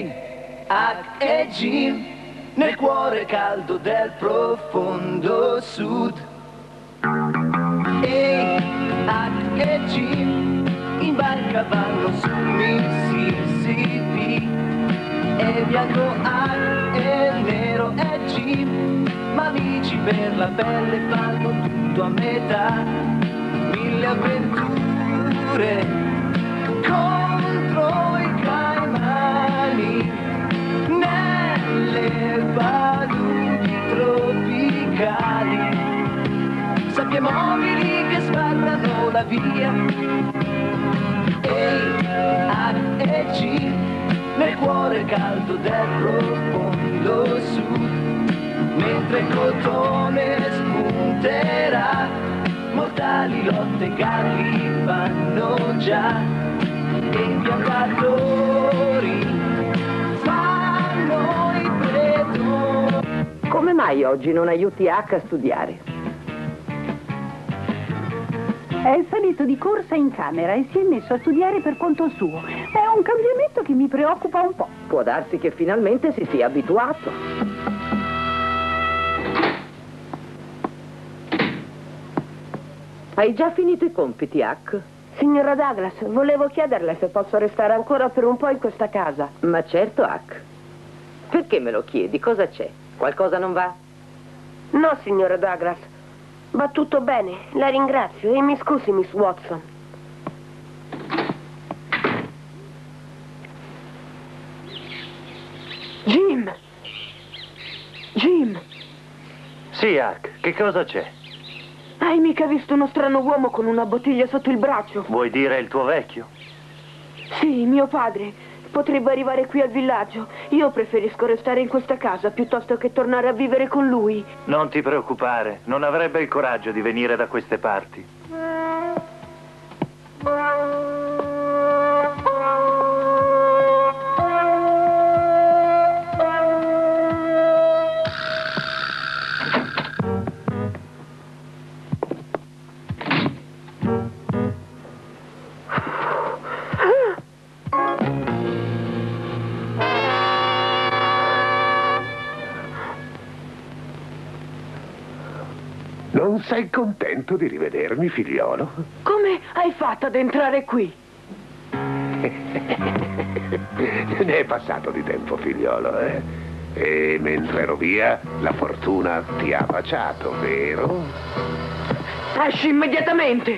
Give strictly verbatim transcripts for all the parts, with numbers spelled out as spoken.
Ehi, H e G, nel cuore caldo del profondo sud. Ehi, H e G, in barca vanno su Mississippi. E bianco H e nero è G, ma amici per la pelle fanno tutto a metà. Mille avventure contro i caimani nelle paludi tropicali. Sabbie mobili che sbarrano la via. Ehi, H e G, nel cuore caldo del profondo sud. Mentre il cotone spunterà, mortali lotte galli fanno già. E i viaggiatori fanno i predoni. Come mai oggi non aiuti H a studiare? È salito di corsa in camera e si è messo a studiare per conto suo. È un cambiamento che mi preoccupa un po'. Può darsi che finalmente si sia abituato. Hai già finito i compiti, H? Signora Douglas, volevo chiederle se posso restare ancora per un po' in questa casa. Ma certo, H. Perché me lo chiedi? Cosa c'è? Qualcosa non va? No, signora Douglas. Va tutto bene. La ringrazio e mi scusi, Miss Watson. Jim! Jim! Sì, H. Che cosa c'è? Hai mica visto uno strano uomo con una bottiglia sotto il braccio? Vuoi dire il tuo vecchio? Sì, mio padre. Potrebbe arrivare qui al villaggio. Io preferisco restare in questa casa piuttosto che tornare a vivere con lui. Non ti preoccupare, non avrebbe il coraggio di venire da queste parti. Non sei contento di rivedermi, figliolo? Come hai fatto ad entrare qui? Ne è passato di tempo, figliolo, eh? E mentre ero via, la fortuna ti ha baciato, vero? Esci immediatamente!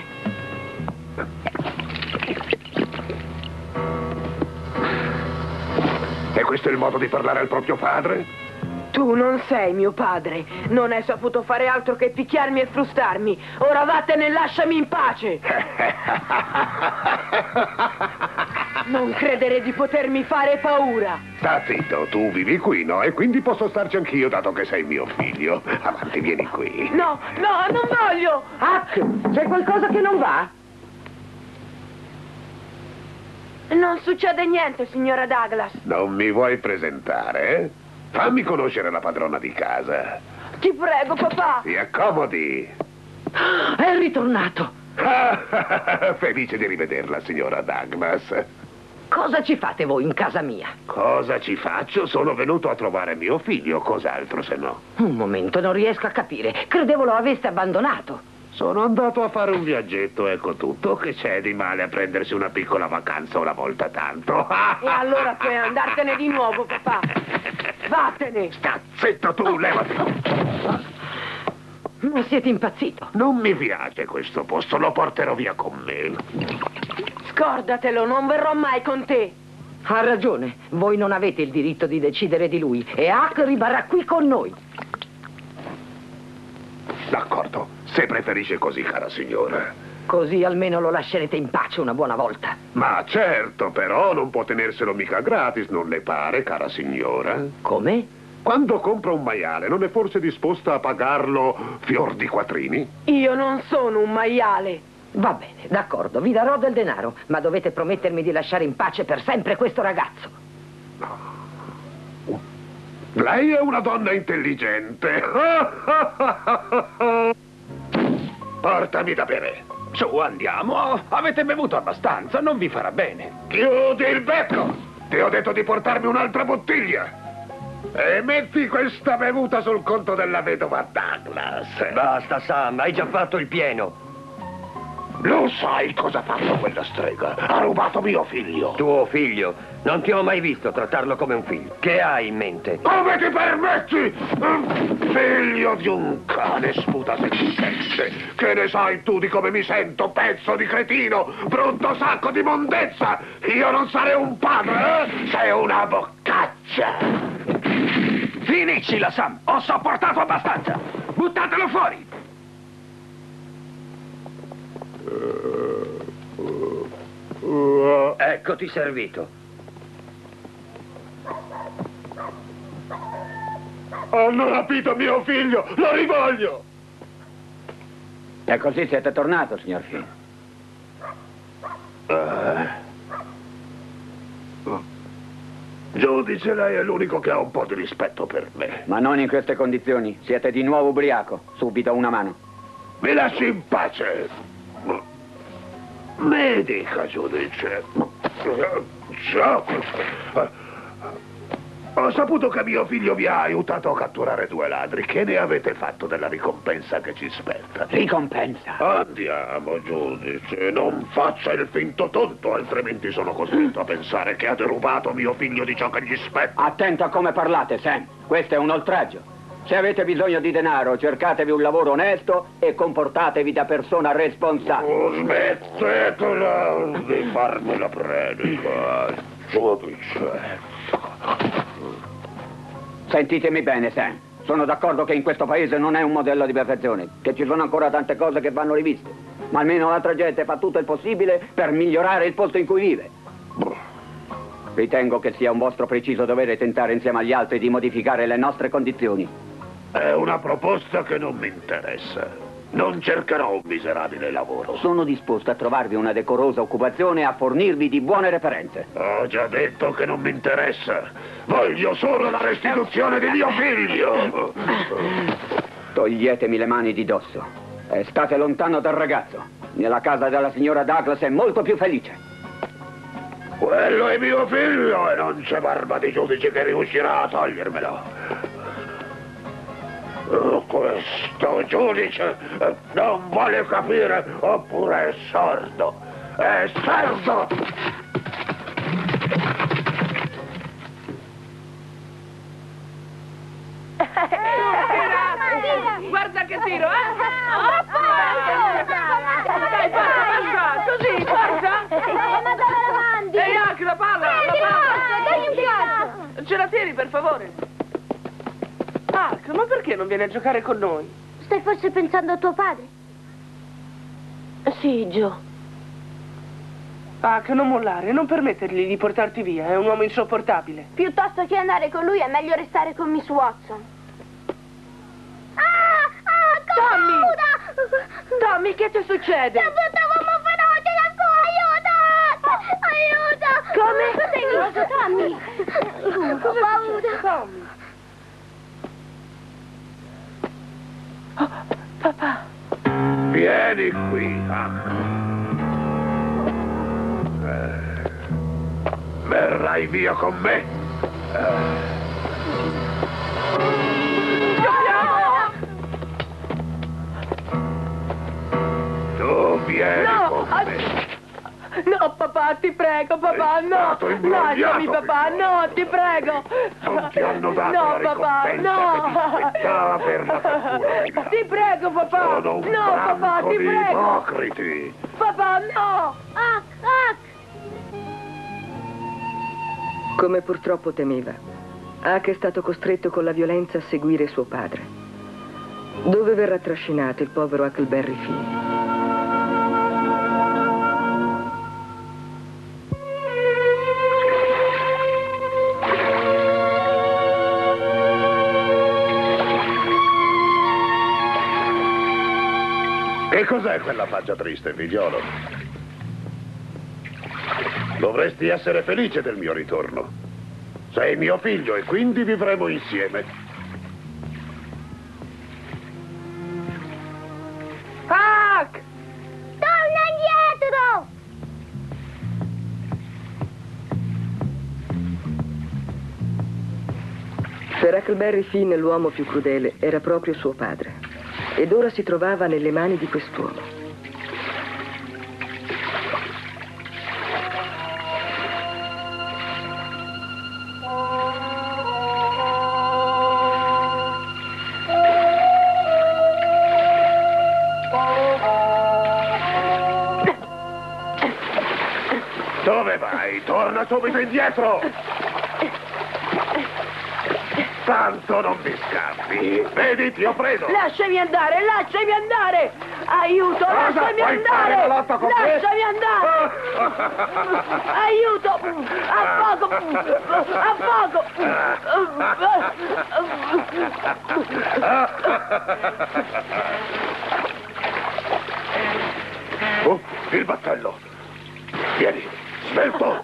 E questo è il modo di parlare al proprio padre? Tu non sei mio padre. Non hai saputo fare altro che picchiarmi e frustarmi. Ora vattene e lasciami in pace. Non credere di potermi fare paura. Sta zitto, tu vivi qui, no? E quindi posso starci anch'io, dato che sei mio figlio. Avanti, vieni qui. No, no, non voglio. H, c'è qualcosa che non va? Non succede niente, signora Douglas. Non mi vuoi presentare, eh? Fammi conoscere la padrona di casa. Ti prego, papà. Si accomodi. È ritornato. Felice di rivederla, signora Douglas. Cosa ci fate voi in casa mia? Cosa ci faccio? Sono venuto a trovare mio figlio, cos'altro se no? Un momento, non riesco a capire. Credevo lo aveste abbandonato. Sono andato a fare un viaggetto, ecco tutto. Che c'è di male a prendersi una piccola vacanza una volta tanto? E allora puoi andartene di nuovo, papà. Vattene! Sta zitto tu, levati! Ma siete impazzito? Non mi piace questo posto, lo porterò via con me. Scordatelo, non verrò mai con te. Ha ragione, voi non avete il diritto di decidere di lui e H rimarrà qui con noi. D'accordo, se preferisce così, cara signora. Così almeno lo lascerete in pace una buona volta. Ma certo, però non può tenerselo mica gratis, non le pare, cara signora? Come? Quando compra un maiale, non è forse disposta a pagarlo fior di quattrini? Io non sono un maiale. Va bene, d'accordo, vi darò del denaro, ma dovete promettermi di lasciare in pace per sempre questo ragazzo. No. Lei è una donna intelligente. Portami da bere. Su, andiamo. Avete bevuto abbastanza, non vi farà bene. Chiudi il becco! Ti ho detto di portarmi un'altra bottiglia. E metti questa bevuta sul conto della vedova Douglas. Basta, Sam, hai già fatto il pieno. Lo sai cosa ha fatto quella strega? Ha rubato mio figlio. Tuo figlio? Non ti ho mai visto trattarlo come un figlio. Che hai in mente? Come ti permetti? Figlio di un cane sputasentenze. Che ne sai tu di come mi sento, pezzo di cretino, brutto sacco di mondezza? Io non sarei un padre, eh? Sei una boccaccia. Finiscila, Sam. Ho sopportato abbastanza. Buttatelo fuori. Eccoti servito. Hanno rapito mio figlio, lo rivoglio! E così siete tornato, signor Finn. Uh. Giudice, lei è l'unico che ha un po' di rispetto per me. Ma non in queste condizioni. Siete di nuovo ubriaco. Subito una mano. Mi lasci in pace. Mi dica, giudice. Ho saputo che mio figlio vi ha aiutato a catturare due ladri. Che ne avete fatto della ricompensa che ci spetta? Ricompensa? Andiamo, giudice. Non faccia il finto tonto, altrimenti sono costretto a pensare che ha derubato mio figlio di ciò che gli spetta. Attento a come parlate, Sam. Questo è un oltraggio. Se avete bisogno di denaro, cercatevi un lavoro onesto e comportatevi da persona responsabile. Oh, smettetela di farmi la predica, giudice. Sentitemi bene, Sam. Sono d'accordo che in questo paese non è un modello di perfezione, che ci sono ancora tante cose che vanno riviste. Ma almeno l'altra gente fa tutto il possibile per migliorare il posto in cui vive. Ritengo che sia un vostro preciso dovere tentare insieme agli altri di modificare le nostre condizioni. È una proposta che non mi interessa. Non cercherò un miserabile lavoro. Sono disposto a trovarvi una decorosa occupazione e a fornirvi di buone referenze. Ho già detto che non mi interessa. Voglio solo la restituzione di mio figlio. Toglietemi le mani di dosso e state lontano dal ragazzo. Nella casa della signora Douglas è molto più felice. Quello è mio figlio e non c'è barba di giudice che riuscirà a togliermelo. Questo giudice non vuole capire oppure è sordo. È sordo! Guarda che tiro, eh! Dai, forza, forza! Così, forza! Ma dove la mandi? Ehi, anche la palla! La palla! Dai un piatto! Ce la tieni, per favore? Ark, ma perché non vieni a giocare con noi? Stai forse pensando a tuo padre? Sì, Joe. Ark, non mollare, non permettergli di portarti via, è un uomo insopportabile. Piuttosto che andare con lui è meglio restare con Miss Watson. Ah! Ah! Tommy! Tommy, che ti succede? La buttavamo feroce da qua, aiuto! Aiuto! Come? Sei nervoso, Tommy? Ho paura. Tommy. Oh, papà. Vieni qui, Hank. Eh, verrai via con me. Eh. Tu vieni No, con ah, me. No, papà, ti prego, papà, Sei no! stato imbrogliato, Lasciami, papà, figlio. no, ti prego! Non ti hanno dato no, la papà, ricompensa no. che ti spettava per la cattura. Ti prego, papà! Sono un no, papà, branco ti di prego! ipocriti. Papà, no! Ah! Ah! Come purtroppo temeva, Huck è stato costretto con la violenza a seguire suo padre. Dove verrà trascinato il povero Huckleberry Finn? Che cos'è quella faccia triste, figliolo? Dovresti essere felice del mio ritorno. Sei mio figlio e quindi vivremo insieme. Huck! Torna indietro! Per Huckleberry Finn l'uomo più crudele era proprio suo padre. Ed ora si trovava nelle mani di quest'uomo. Dove vai? Torna subito indietro! Tanto non mi scappi! Vedi, ti ho preso! Lasciami andare, lasciami andare! Aiuto, Cosa? lasciami Vuoi fare andare! la lotta con me? Lasciami andare! Aiuto! A poco! A poco! Oh, il battello! Vieni, svelto!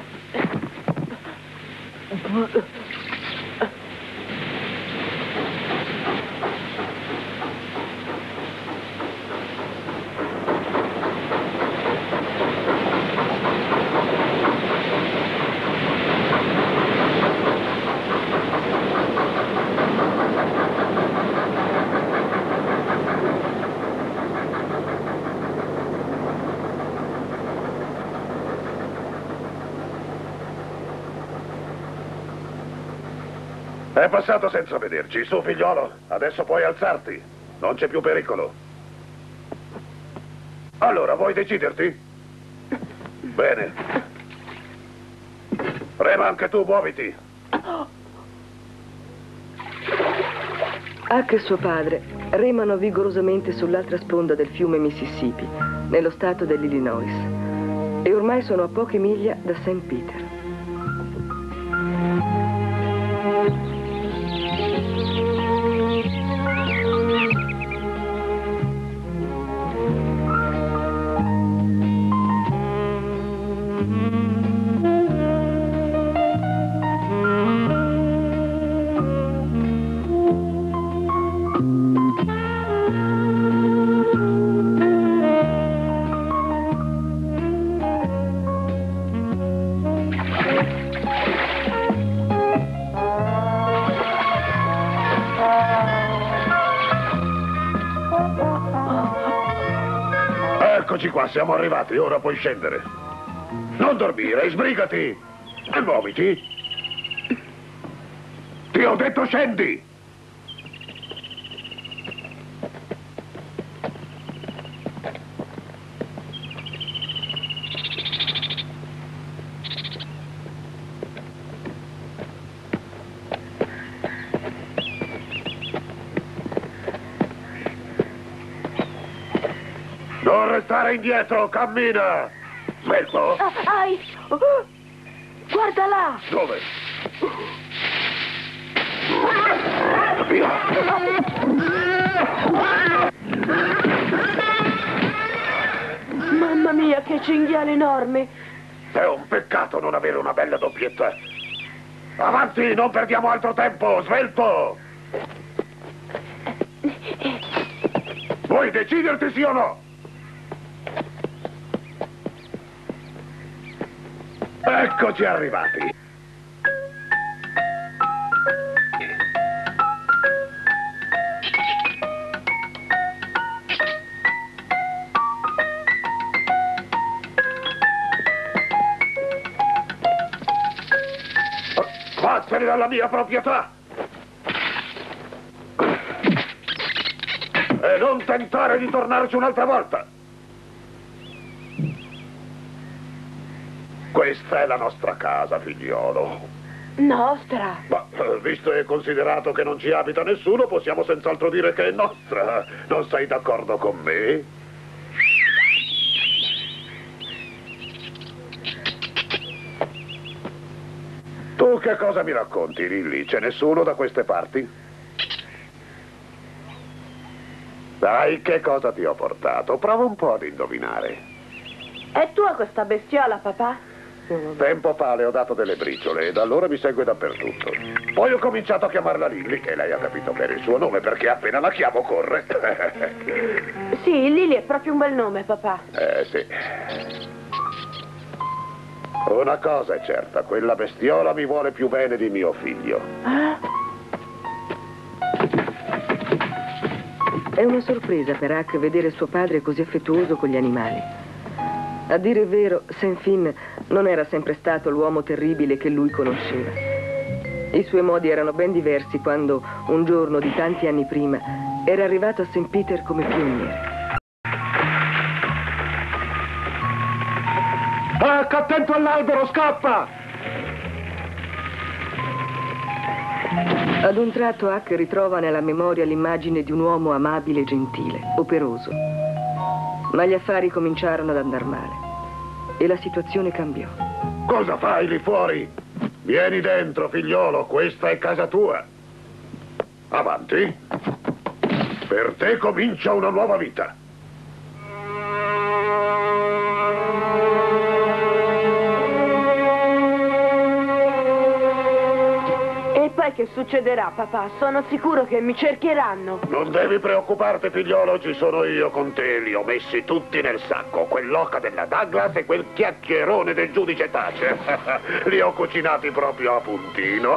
È passato senza vederci. Su, figliolo, adesso puoi alzarti. Non c'è più pericolo. Allora, vuoi deciderti? Bene. Rema, anche tu, muoviti. Huck e suo padre remano vigorosamente sull'altra sponda del fiume Mississippi, nello stato dell'Illinois. E ormai sono a poche miglia da Saint Peter. Eccoci qua, siamo arrivati, ora puoi scendere. Non dormire, sbrigati! E muoviti! Ti ho detto scendi! Non restare indietro, cammina! Svelto? Ah, ai! Oh, guarda là! Dove? Via! Mamma mia, che cinghiale enorme! È un peccato non avere una bella doppietta. Avanti, non perdiamo altro tempo, svelto! Vuoi deciderti sì o no? Eccoci arrivati. Vattene dalla mia proprietà! E non tentare di tornarci un'altra volta! Questa è la nostra casa, figliolo. Nostra? Ma, visto e considerato che non ci abita nessuno, possiamo senz'altro dire che è nostra. Non sei d'accordo con me? Tu che cosa mi racconti, Lilly? C'è nessuno da queste parti? Dai, che cosa ti ho portato? Prova un po' ad indovinare. È tua questa bestiola, papà? Tempo fa le ho dato delle briciole e da allora mi segue dappertutto. Poi ho cominciato a chiamarla Lilly e lei ha capito che era il suo nome perché appena la chiamo corre. Sì, Lily è proprio un bel nome, papà. Eh sì. Una cosa è certa, quella bestiola mi vuole più bene di mio figlio. Ah? È una sorpresa per Huck vedere suo padre così affettuoso con gli animali. A dire il vero, Saint Finn non era sempre stato l'uomo terribile che lui conosceva. I suoi modi erano ben diversi quando, un giorno di tanti anni prima, era arrivato a Saint Peter come pioniere. Huck, attento all'albero, scappa! Ad un tratto Huck ritrova nella memoria l'immagine di un uomo amabile e gentile, operoso. Ma gli affari cominciarono ad andar male e la situazione cambiò. Cosa fai lì fuori? Vieni dentro, figliolo, questa è casa tua. Avanti. Per te comincia una nuova vita. Che succederà, papà? Sono sicuro che mi cercheranno. Non devi preoccuparti, figliolo, ci sono io con te. Li ho messi tutti nel sacco. Quell'oca della Douglas e quel chiacchierone del giudice Thatcher. Li ho cucinati proprio a puntino.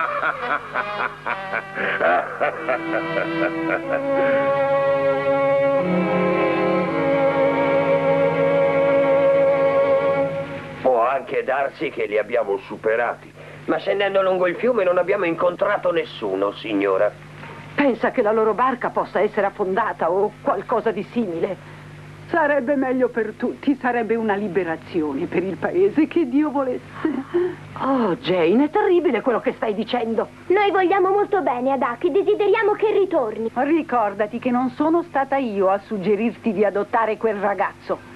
Può anche darsi che li abbiamo superati. Ma scendendo lungo il fiume non abbiamo incontrato nessuno, signora. Pensa che la loro barca possa essere affondata o qualcosa di simile. Sarebbe meglio per tutti, sarebbe una liberazione per il paese, che Dio volesse. Oh, Jane, è terribile quello che stai dicendo. Noi vogliamo molto bene ad Huck e desideriamo che ritorni. Ricordati che non sono stata io a suggerirti di adottare quel ragazzo.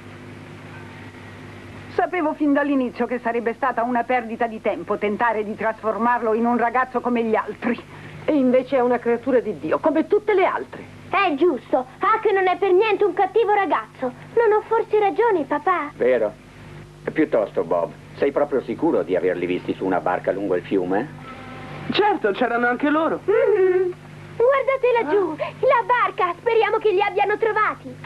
Sapevo fin dall'inizio che sarebbe stata una perdita di tempo tentare di trasformarlo in un ragazzo come gli altri. E invece è una creatura di Dio, come tutte le altre. È giusto, Huck non è per niente un cattivo ragazzo. Non ho forse ragione, papà? Vero. Piuttosto, Bob, sei proprio sicuro di averli visti su una barca lungo il fiume? Certo, c'erano anche loro. Mm-hmm. Guardate laggiù, la barca, speriamo che li abbiano trovati.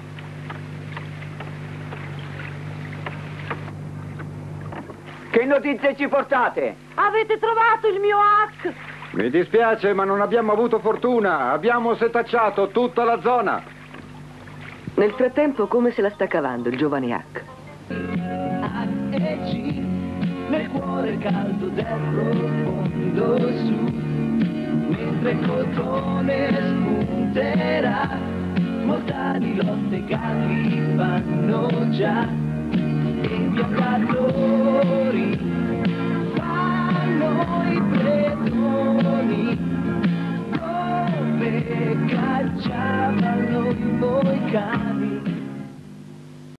Che notizie ci portate? Avete trovato il mio Huck? Mi dispiace, ma non abbiamo avuto fortuna. Abbiamo setacciato tutta la zona. Nel frattempo, come se la sta cavando il giovane Huck? Huck e G, nel cuore caldo del profondo su, mentre il cotone spunterà, mortali lotte galli fanno già. E i viaggiatori fanno i predoni, come cacciavano i volcani.